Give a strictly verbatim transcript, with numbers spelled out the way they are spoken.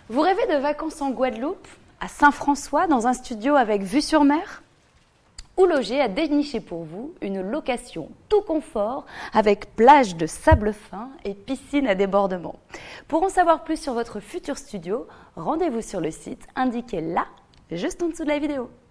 Vous rêvez de vacances en Guadeloupe, à Saint-François, dans un studio avec vue sur mer? Ou loger à dénicher pour vous une location tout confort avec plage de sable fin et piscine à débordement. Pour en savoir plus sur votre futur studio, rendez-vous sur le site indiqué là, juste en dessous de la vidéo.